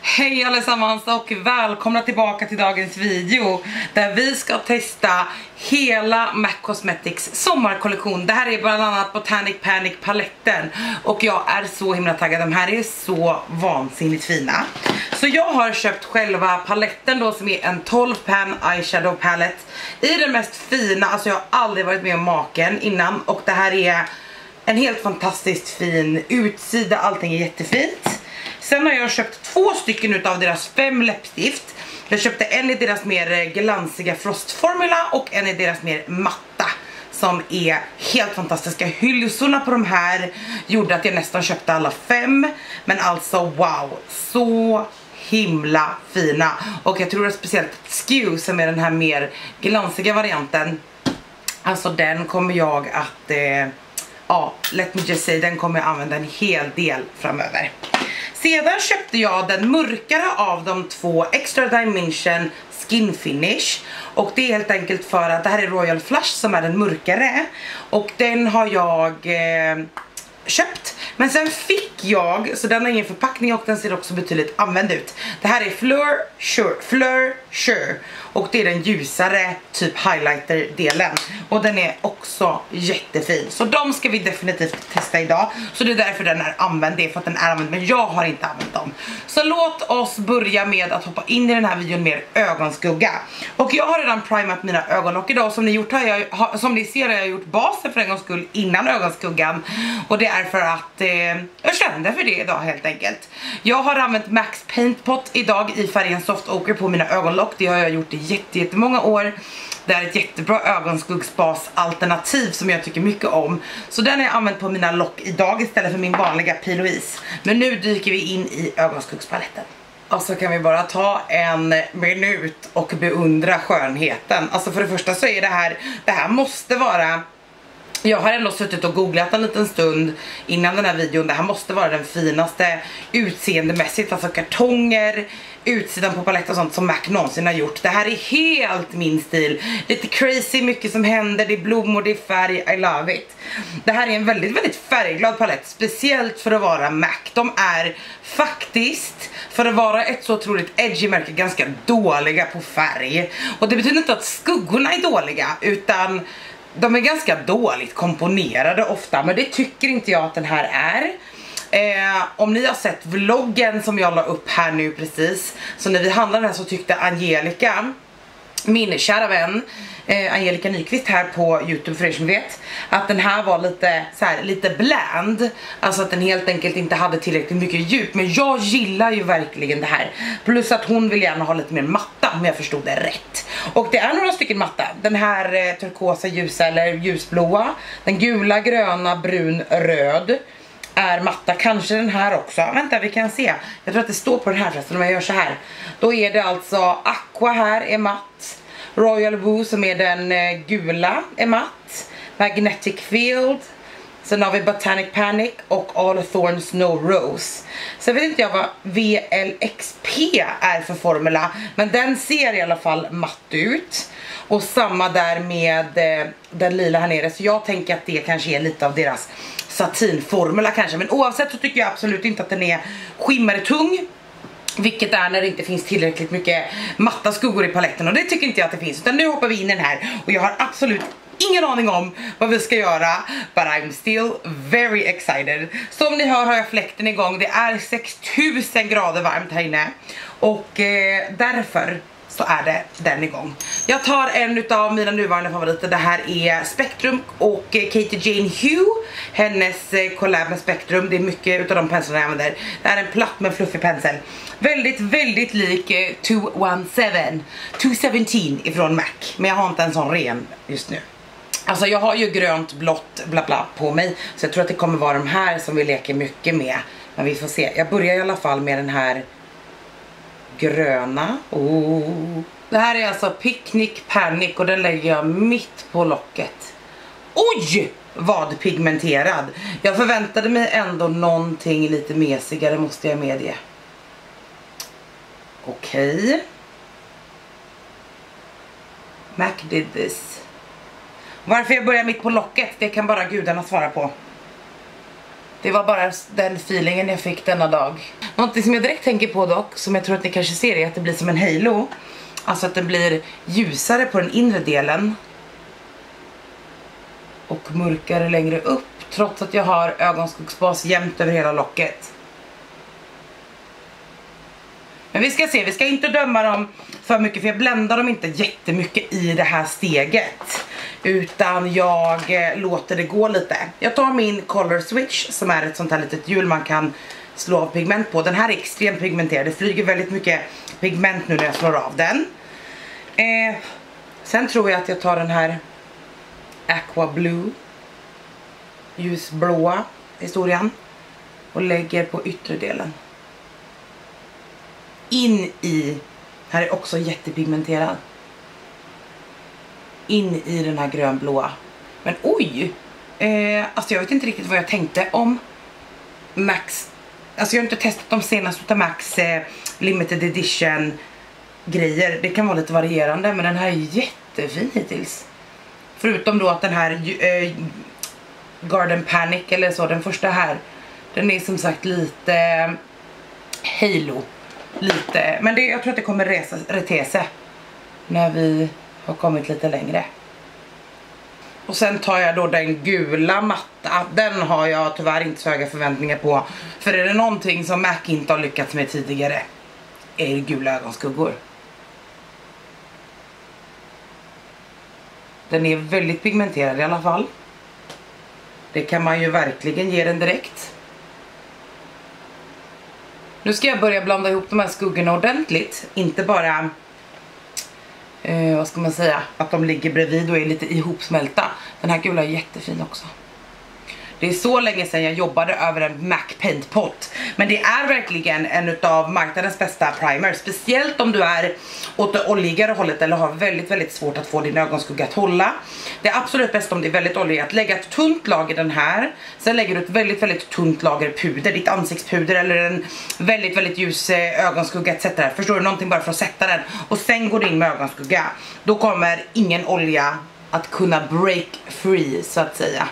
Hej allesammans och välkomna tillbaka till dagens video där vi ska testa hela MAC Cosmetics sommarkollektion. Det här är bland annat Botanic Panic paletten och jag är så himla taggad. De här är så vansinnigt fina. Så jag har köpt själva paletten då, som är en 12 pan eyeshadow palette i den mest fina, alltså jag har aldrig varit med om maken innan, och det här är en helt fantastiskt fin utsida, allting är jättefint. Sen har jag köpt 2 stycken utav deras 5 läppstift. Jag köpte en i deras mer glansiga frostformula och en i deras mer matta, som är helt fantastiska. Hylsorna på de här gjorde att jag nästan köpte alla 5. Men alltså wow, så himla fina. Och jag tror att speciellt Skew, som är den här mer glansiga varianten, alltså den kommer jag att let me just say, den kommer jag använda en hel del framöver. Sedan köpte jag den mörkare av de 2 Extra Dimension Skin Finish. Och det är helt enkelt för att det här är Royal Flush som är den mörkare. Och den har jag köpt. Men sen fick jag, så den har ingen förpackning och den ser också betydligt använd ut. Det här är Fleur Sure. Och det är den ljusare typ highlighter delen. Och den är också jättefin. Så de ska vi definitivt testa idag. Så det är därför den är använd. Det är för att den är använd, men jag har inte använt dem. Så låt oss börja med att hoppa in i den här videon med ögonskugga. Och jag har redan primat mina ögonlock idag. Som ni ser har jag gjort basen för en gångs skull innan ögonskuggan. Och det är för att jag kände för det idag helt enkelt. Jag har använt Max Paint Pot idag i färgen Soft Ochre på mina ögonlock. Det har jag gjort i jättemånga år. Det är ett jättebra ögonskuggsbas alternativ som jag tycker mycket om. Så den har jag använt på mina lock idag istället för min vanliga P. Louise. Men nu dyker vi in i ögonskuggspaletten. Och så kan vi bara ta en minut och beundra skönheten. Alltså för det första så är det här måste vara... Jag har ändå suttit och googlat en liten stund innan den här videon. Det här måste vara den finaste utseendemässigt. Alltså kartonger, utsidan på palett och sånt som MAC någonsin har gjort. Det här är helt min stil. Lite crazy, mycket som händer. Det är blommor, det är färg, I love it. Det här är en väldigt, väldigt färgglad palett. Speciellt för att vara MAC. De är faktiskt, för att vara ett så otroligt edgy märke, ganska dåliga på färg. Och det betyder inte att skuggorna är dåliga, utan... de är ganska dåligt komponerade ofta, men det tycker inte jag att den här är. Om ni har sett vloggen som jag la upp här nu precis, så när vi handlade den här så tyckte Angelica, min kära vän Angelica Nyqvist här på YouTube för er som vet, att den här var lite bland. Alltså att den helt enkelt inte hade tillräckligt mycket djup. Men jag gillar ju verkligen det här. Plus att hon vill gärna ha lite mer matta, om jag förstod det rätt. Och det är några stycken matta. Den här turkosa ljusa eller ljusblåa, den gula, gröna, brun, röd är matta. Kanske den här också. Vänta, vi kan se. Jag tror att det står på den här förresten om jag gör så här. Då är det alltså Aqua här är matt. Royal Woo som är den gula är matt. Magnetic Field. Sen har vi Botanic Panic och All Thorn Snow Rose. Så vet inte jag vad VLXP är för formula, men den ser i alla fall matt ut. Och samma där med den lila här nere. Så jag tänker att det kanske är lite av deras satinformula kanske. Men oavsett så tycker jag absolut inte att den är skimmertung. Vilket är när det inte finns tillräckligt mycket matta skuggor i paletten. Och det tycker inte jag att det finns. Utan nu hoppar vi in i den här. Och jag har absolut ingen aning om vad vi ska göra. But I'm still very excited. Som ni hör har jag fläkten igång. Det är 6000 grader varmt här inne. Och därför så är det den igång. Jag tar en av mina nuvarande favoriter. Det här är Spectrum och Katie Jane Hugh. Hennes collab med Spectrum. Det är mycket utav de penslarna jag använder. Det är en platt men fluffig pensel. Väldigt, väldigt lik 217 ifrån MAC. Men jag har inte en sån ren just nu. Alltså jag har ju grönt, blått, bla bla på mig. Så jag tror att det kommer vara de här som vi leker mycket med. Men vi får se. Jag börjar i alla fall med den här gröna. Det här är alltså Picnic Panic och den lägger jag mitt på locket. Oj! Vad pigmenterad. Jag förväntade mig ändå någonting lite mesigare, måste jag medge. Okej. MAC did this. Varför jag börjar mitt på locket, det kan bara gudarna svara på. Det var bara den feelingen jag fick denna dag. Någonting som jag direkt tänker på dock, som jag tror att ni kanske ser, är att det blir som en halo. Alltså att det blir ljusare på den inre delen och mörkare längre upp, trots att jag har ögonskuggsbas jämnt över hela locket. Men vi ska se, vi ska inte döma dem för mycket, för jag bländar dem inte jättemycket i det här steget, utan jag låter det gå lite. Jag tar min color switch, som är ett sånt här litet hjul man kan slå av pigment på. Den här är extremt pigmenterad, det flyger väldigt mycket pigment nu när jag slår av den. Sen tror jag att jag tar den här Aqua Blue, ljusblåa historien, och lägger på yttre delen. In i, här är också jättepigmenterad, in i den här grönblåa. Men oj, alltså jag vet inte riktigt vad jag tänkte om Max. Alltså jag har inte testat de senaste utav Max limited edition grejer. Det kan vara lite varierande, men den här är jättefin hittills. Förutom då att den här Garden Panic eller så, den första här, den är som sagt lite halo. Lite, men jag tror att det kommer rete sig när vi har kommit lite längre. Och sen tar jag då den gula matta. Den har jag tyvärr inte så höga förväntningar på, för är det någonting som Mac inte har lyckats med tidigare är det gula ögonskuggor. Den är väldigt pigmenterad i alla fall. Det kan man ju verkligen ge den direkt. Nu ska jag börja blanda ihop de här skuggorna ordentligt. Inte bara, vad ska man säga, att de ligger bredvid och är lite ihopsmälta. Den här gula är jättefin också. Det är så länge sedan jag jobbade över en Mac Paint Pot. Men det är verkligen en av marknadens bästa primer. Speciellt om du är åt det oljigare hållet eller har väldigt, väldigt svårt att få din ögonskugga att hålla. Det är absolut bäst om det är väldigt oljigt att lägga ett tunt lager den här. Sen lägger du ett väldigt, väldigt tunt lager puder, ditt ansiktspuder eller en väldigt, väldigt ljus ögonskugga etc. Förstår du, någonting bara för att sätta den. Och sen går du in med ögonskugga. Då kommer ingen olja att kunna break free så att säga.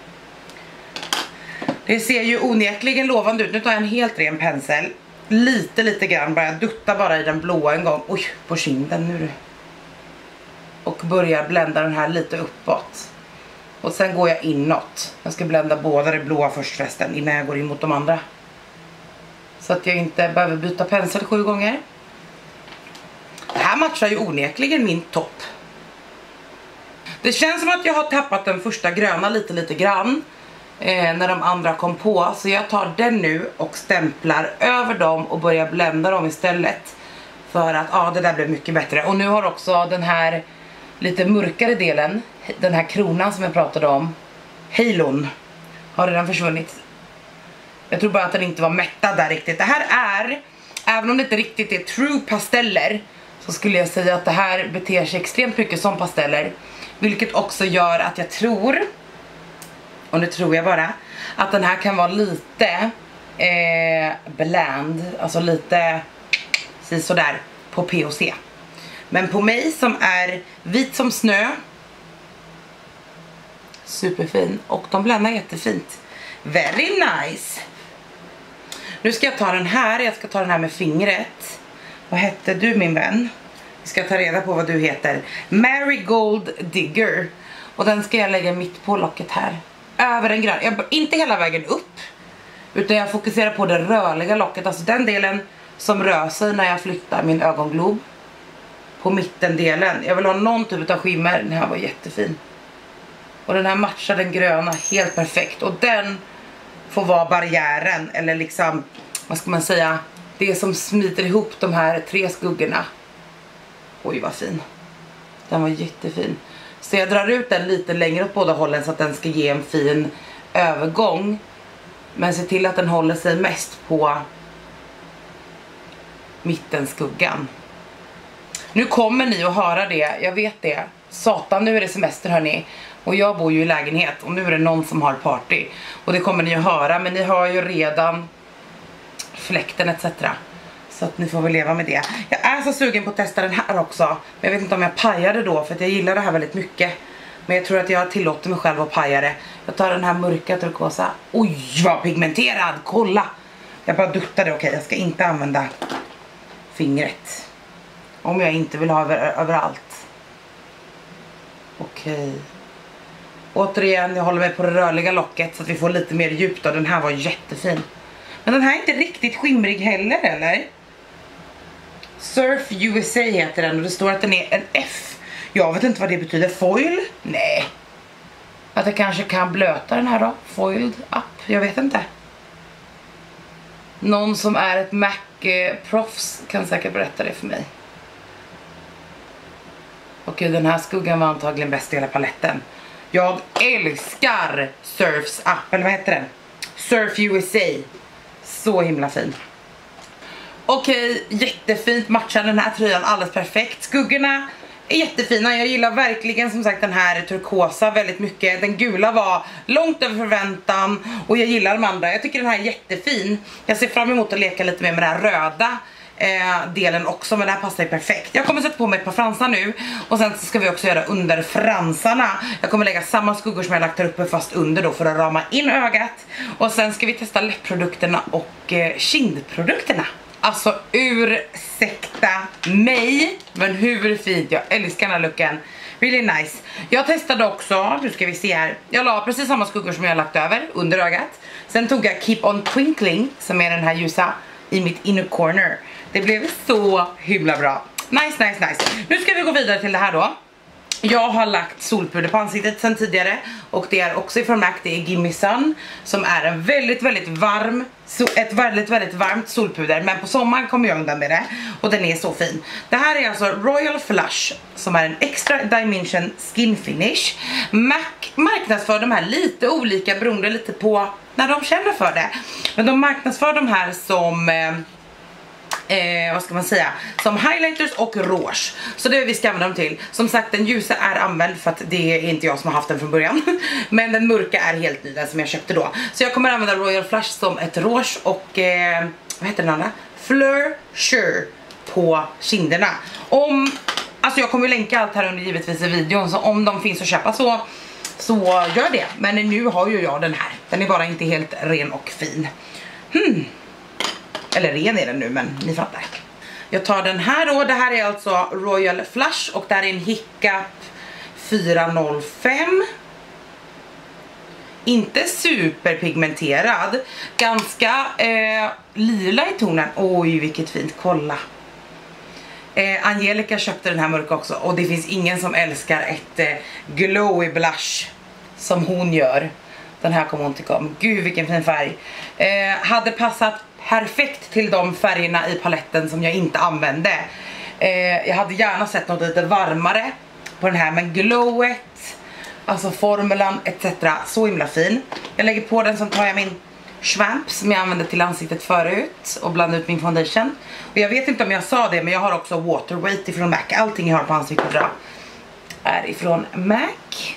Det ser ju onekligen lovande ut. Nu tar jag en helt ren pensel. Lite grann. Bara dutta bara i den blåa en gång. Oj, på kinden nu. Och börjar blända den här lite uppåt. Och sen går jag inåt. Jag ska blända båda det blåa först förresten, innan jag går in mot de andra. Så att jag inte behöver byta pensel 7 gånger. Det här matchar ju onekligen min topp. Det känns som att jag har tappat den första gröna lite grann. När de andra kom på. Så jag tar den nu och stämplar över dem och börjar blända dem istället. För att ja, det där blev mycket bättre. Och nu har också den här lite mörkare delen, den här kronan som jag pratade om, halon, har redan försvunnit. Jag tror bara att den inte var mättad där riktigt. Det här är, även om det inte riktigt är true pasteller, så skulle jag säga att det här beter sig extremt mycket som pasteller. Vilket också gör att jag tror, och nu tror jag bara, att den här kan vara lite bland, alltså lite sådär på POC. Men på mig som är vit som snö, superfin, och de bländar jättefint. Very nice. Nu ska jag ta den här, jag ska ta den här med fingret. Vad hette du min vän? Vi ska ta reda på vad du heter. Marigold Digger. Och den ska jag lägga mitt på locket här. Över en grön, inte hela vägen upp, utan jag fokuserar på det rörliga locket. Alltså den delen som rör sig när jag flyttar min ögonglob. På mittendelen. Jag vill ha någon typ av skimmer. Den här var jättefin. Och den här matchar den gröna helt perfekt. Och den får vara barriären, eller liksom, vad ska man säga, det som smiter ihop de här 3 skuggorna. Oj vad fin. Den var jättefin. Så jag drar ut den lite längre åt båda hållen så att den ska ge en fin övergång. Men se till att den håller sig mest på mittenskuggan. Nu kommer ni att höra det, jag vet det. Satan, nu är det semester hörni. Och jag bor ju i lägenhet och nu är det någon som har party. Och det kommer ni att höra, men ni har ju redan fläkten etc. Så att ni får väl leva med det. Jag är så sugen på att testa den här också. Men jag vet inte om jag pajade då, för att jag gillar det här väldigt mycket. Men jag tror att jag tillåter mig själv att paja det. Jag tar den här mörka turkosa. Oj vad pigmenterad, kolla. Jag bara duttade, okej, jag ska inte använda fingret. Om jag inte vill ha överallt. Okej. Återigen, jag håller mig på det rörliga locket så att vi får lite mer djup då. Den här var jättefin. Men den här är inte riktigt skimrig heller, eller? Surf USA heter den och det står att den är en F. Jag vet inte vad det betyder. Foil? Nej. Att jag kanske kan blöta den här då. Foiled up, jag vet inte. Någon som är ett Mac-proffs kan säkert berätta det för mig. Okej, den här skuggan var antagligen bäst i hela paletten. Jag älskar Surfs Up, eller vad heter den? Surf USA. Så himla fin. Okej, jättefint matchar den här tröjan alldeles perfekt. Skuggorna är jättefina. Jag gillar verkligen som sagt den här turkosa väldigt mycket. Den gula var långt över förväntan. Och jag gillar de andra. Jag tycker den här är jättefin. Jag ser fram emot att leka lite mer med den här röda delen också, men det här passar ju perfekt. Jag kommer sätta på mig ett par fransar nu. Och sen så ska vi också göra under fransarna. Jag kommer lägga samma skuggor som jag lagt här uppe fast under då för att rama in ögat. Och sen ska vi testa läppprodukterna och kindprodukterna. Alltså ursäkta mig, men hur fint, jag älskar den här looken. Really nice. Jag testade också, nu ska vi se här. Jag la precis samma skuggor som jag lagt över under ögat. Sen tog jag Keep on Twinkling, som är den här ljusa, i mitt inner corner. Det blev så himla bra. Nice, nice, nice. Nu ska vi gå vidare till det här då. Jag har lagt solpuder på ansiktet sen tidigare. Och det är också ifrån MAC, det är Gimme Sun. Som är en väldigt varm, ett väldigt varmt solpuder. Men på sommaren kommer jag undan med det. Och den är så fin. Det här är alltså Royal Flush, som är en extra dimension skin finish. MAC marknadsför de här lite olika beroende lite på när de känner för det. Men de marknadsför de här som vad ska man säga, som highlighters och rouge. Så det är vi ska använda dem till. Som sagt, den ljusa är använd för att det är inte jag som har haft den från början. Men den mörka är helt ny, den som jag köpte då. Så jag kommer använda Royal Flush som ett rouge och vad heter den andra? Fleur Sure på kinderna. Alltså jag kommer länka allt här under givetvis i videon, så om de finns att köpa så gör det. Men nu har ju jag den här. Den är bara inte helt ren och fin. Eller ren är den nu, men ni fattar. Jag tar den här då. Det här är alltså Royal Flush och det här är en Hiccup 405. Inte superpigmenterad. Ganska lila i tonen. Oj, vilket fint. Kolla. Angelica köpte den här mörka också. Och det finns ingen som älskar ett glowy blush som hon gör. Den här kommer hon tycka om. Gud, vilken fin färg. Hade passat perfekt till de färgerna i paletten som jag inte använde. Jag hade gärna sett något lite varmare på den här, men glowet, alltså formulan etc. så himla fin. Jag lägger på den, som tar jag min svamp som jag använde till ansiktet förut och blandar ut min foundation. Och jag vet inte om jag sa det, men jag har också water weight ifrån MAC. Allting jag har på ansiktet är ifrån MAC.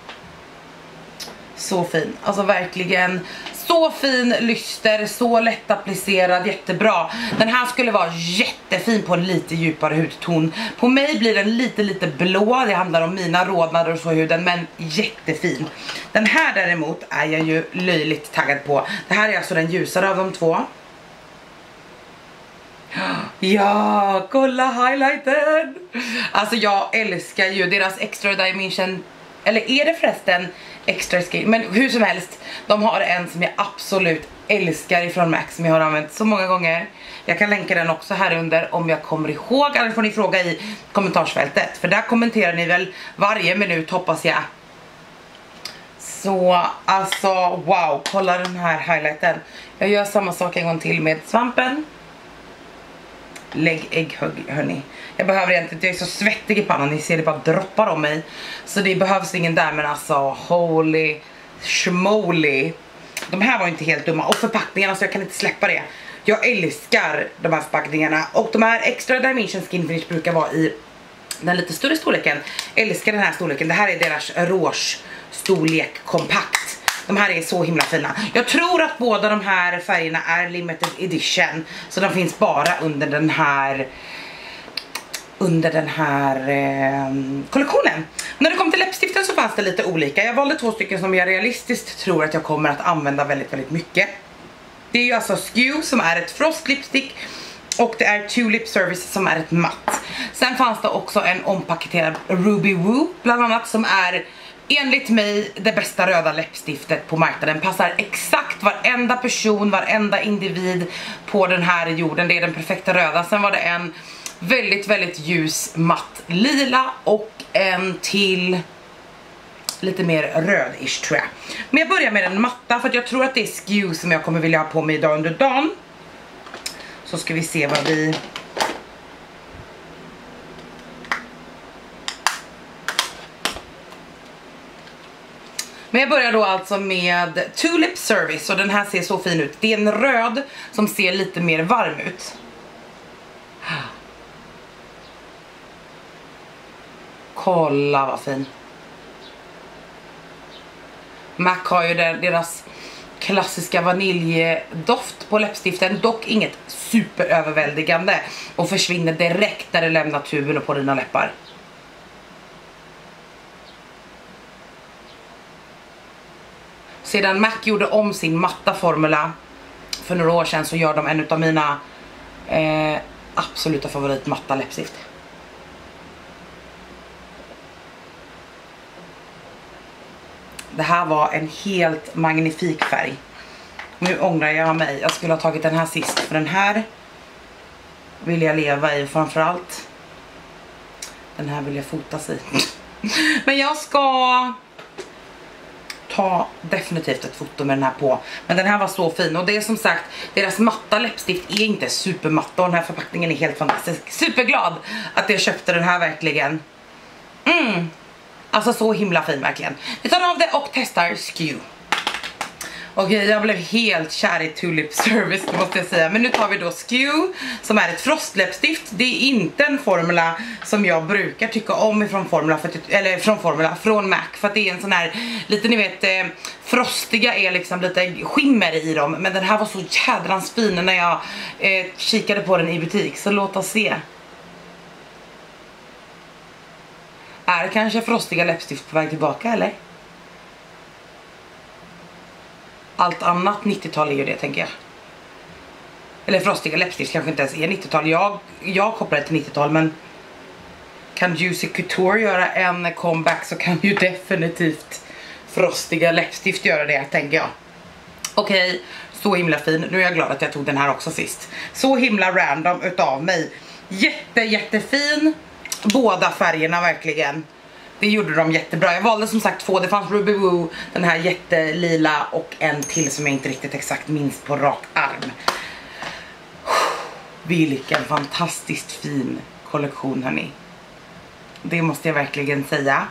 Så fin, alltså verkligen så fin lyster, så lätt applicerad, jättebra. Den här skulle vara jättefin på en lite djupare hudton. På mig blir den lite blå, det handlar om mina rodnader och så i huden, men jättefin. Den här däremot är jag ju löjligt taggad på. Det här är alltså den ljusare av de två. Ja, kolla highlighten. Alltså jag älskar ju deras extra dimension. Eller är det förresten extra skin? Men hur som helst, de har en som jag absolut älskar ifrån MAC, som jag har använt så många gånger. Jag kan länka den också här under om jag kommer ihåg. Eller får ni fråga i kommentarsfältet, för där kommenterar ni väl varje minut, hoppas jag. Så alltså wow, kolla den här highlighten. Jag gör samma sak en gång till med svampen. Lägg ägghugg, hörni. Jag behöver egentligen, jag är så svettig i pannan. Ni ser det bara droppar om mig. Så det behövs ingen där, men alltså holy schmoly. De här var inte helt dumma. Och förpackningarna, så jag kan inte släppa det. Jag älskar de här förpackningarna. Och de här extra dimension skin finish brukar vara i den lite större storleken. Älskar den här storleken. Det här är deras rouge storlek kompakt. De här är så himla fina. Jag tror att båda de här färgerna är limited edition. Så de finns bara under den här kollektionen. När det kom till läppstiften så fanns det lite olika. Jag valde 2 stycken som jag realistiskt tror att jag kommer att använda väldigt mycket. Det är ju alltså Skew som är ett frost lipstick och det är Tulip Service som är ett matt. Sen fanns det också en ompaketerad Ruby Woo bland annat som är enligt mig det bästa röda läppstiftet på marknaden. Passar exakt varenda person, varenda individ på den här jorden. Det är den perfekta röda. Sen var det en väldigt, väldigt ljus matt lila och en till lite mer rödish tror jag. Men jag börjar med den matta för att jag tror att det är Skew som jag kommer vilja ha på mig idag under dagen. Så ska vi se vad vi... Men jag börjar då alltså med Tulip Service och den här ser så fin ut. Det är en röd som ser lite mer varm ut. Kolla vad fin. MAC har ju deras klassiska vaniljedoft på läppstiften. Dock inget superöverväldigande. Och försvinner direkt när det lämnar tuben och på dina läppar. Sedan MAC gjorde om sin matta formula för några år sedan så gör de en av mina absoluta favorit matta läppstift. Det här var en helt magnifik färg. Nu ångrar jag mig. Jag skulle ha tagit den här sist. För den här vill jag leva i framförallt. Den här vill jag fotas i. Men jag ska ta definitivt ett foto med den här på. Men den här var så fin. Och det är som sagt, deras matta läppstift är inte supermatta. Och den här förpackningen är helt fantastisk. Superglad att jag köpte den här verkligen. Alltså så himla fin verkligen. Vi tar av det och testar Skew. Okej, jag blev helt kär i Tulip Service, det måste jag säga. Men nu tar vi då Skew som är ett frostläppstift. Det är inte en formula som jag brukar tycka om ifrån från MAC. För att det är en sån här, lite ni vet, frostiga är liksom lite skimmer i dem. Men den här var så jädrans fin när jag kikade på den i butik. Så låt oss se. Är kanske frostiga läppstift på väg tillbaka, eller? Allt annat 90-tal är ju det, tänker jag. Eller frostiga läppstift kanske inte ens är 90-tal. Jag kopplar det till 90-tal, men kan Juicy Couture göra en comeback så kan ju definitivt frostiga läppstift göra det, tänker jag. Okej, så himla fin. Nu är jag glad att jag tog den här också sist. Så himla random utav mig. Jättefin. Båda färgerna verkligen. Det gjorde de jättebra. Jag valde som sagt två. Det fanns Ruby Woo, den här jättelila och en till som jag inte riktigt exakt minns på rak arm. Vilken fantastiskt fin kollektion, hörni. Det måste jag verkligen säga.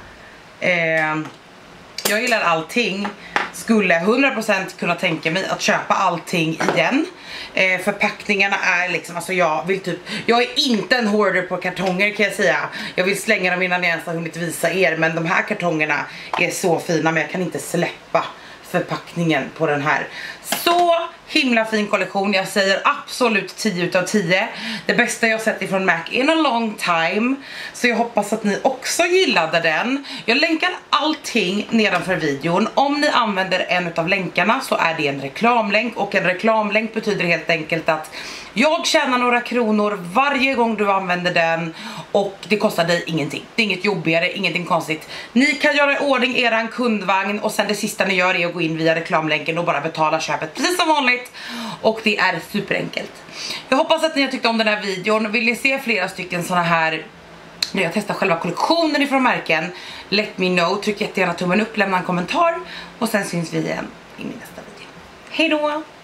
Jag gillar allting. Skulle 100% kunna tänka mig att köpa allting igen. Förpackningarna är liksom, alltså jag är inte en hoarder på kartonger, kan jag säga. Jag vill slänga dem innan jag ens har hunnit visa er. Men de här kartongerna är så fina, men jag kan inte släppa förpackningen på den här. Så himla fin kollektion. Jag säger absolut 10 utav 10. Det bästa jag sett ifrån MAC in a long time. Så jag hoppas att ni också gillade den. Jag länkar allting nedanför videon. Om ni använder en utav länkarna så är det en reklamlänk. Och en reklamlänk betyder helt enkelt att jag tjänar några kronor varje gång du använder den. Och det kostar dig ingenting. Det är inget jobbigare, ingenting konstigt. Ni kan göra i ordning eran kundvagn. Och sen det sista ni gör är att gå in via reklamlänken och bara betala köpet precis som vanligt. Och det är superenkelt. Jag hoppas att ni har tyckt om den här videon. Vill ni se flera stycken såna här när jag testar själva kollektionen ifrån märken, let me know. Tryck jättegärna tummen upp, lämna en kommentar. Och sen syns vi igen i min nästa video. Hej då!